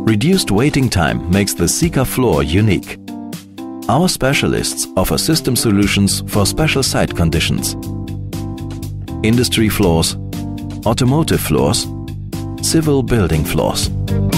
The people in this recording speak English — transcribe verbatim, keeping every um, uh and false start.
Reduced waiting time makes the Sika floor unique. Our specialists offer system solutions for special site conditions. Industry floors, automotive floors, civil building floors.